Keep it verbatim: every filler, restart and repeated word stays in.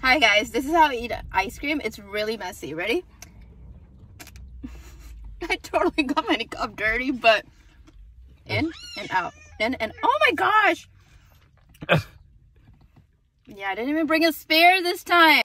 Hi guys, this is how I eat ice cream. It's really messy. Ready? I totally got my cup dirty, but in and out. In and oh my gosh! Yeah, I didn't even bring a spare this time.